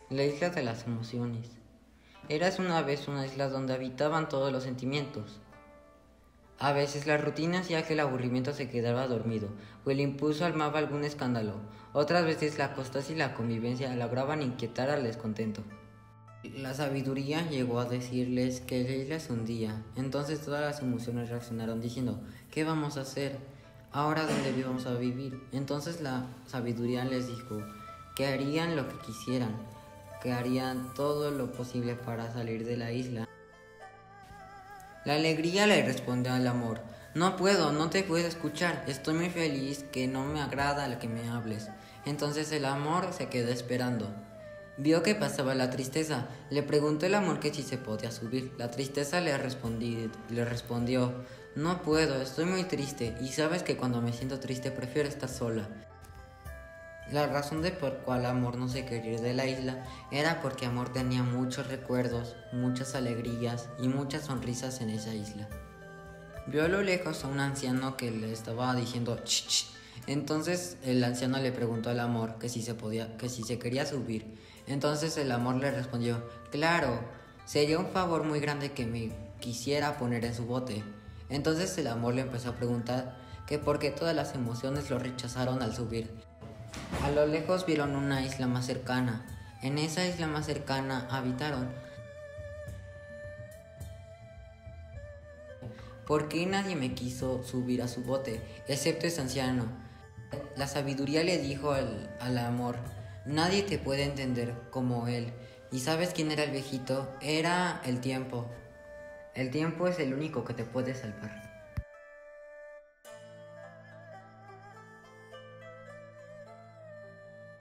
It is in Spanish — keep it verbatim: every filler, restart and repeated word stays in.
La isla de las emociones. Eras una vez una isla donde habitaban todos los sentimientos. A veces la rutina hacía que el aburrimiento se quedara dormido, o el impulso armaba algún escándalo. Otras veces la constancia y la convivencia lograban inquietar al descontento. La sabiduría llegó a decirles que la isla se hundía. Entonces todas las emociones reaccionaron diciendo: ¿qué vamos a hacer? ¿Ahora dónde vamos a vivir? Entonces la sabiduría les dijo que harían lo que quisieran, que harían todo lo posible para salir de la isla. La alegría le respondió al amor: no puedo, no te puedo escuchar, estoy muy feliz, que no me agrada lo que me hables. Entonces el amor se quedó esperando. Vio que pasaba la tristeza, le preguntó el amor que si se podía subir. La tristeza le, respondí, le respondió: no puedo, estoy muy triste, y sabes que cuando me siento triste prefiero estar sola. La razón de por cual Amor no se quería ir de la isla era porque Amor tenía muchos recuerdos, muchas alegrías y muchas sonrisas en esa isla. Vio a lo lejos a un anciano que le estaba diciendo ch, ch. Entonces el anciano le preguntó al Amor que si se podía, que si se quería subir. Entonces el Amor le respondió: claro, sería un favor muy grande que me quisiera poner en su bote. Entonces el Amor le empezó a preguntar que por qué todas las emociones lo rechazaron al subir. A lo lejos vieron una isla más cercana. En esa isla más cercana habitaron. ¿Por qué nadie me quiso subir a su bote, excepto ese anciano? La sabiduría le dijo al, al amor: nadie te puede entender como él. ¿Y sabes quién era el viejito? Era el tiempo. El tiempo es el único que te puede salvar.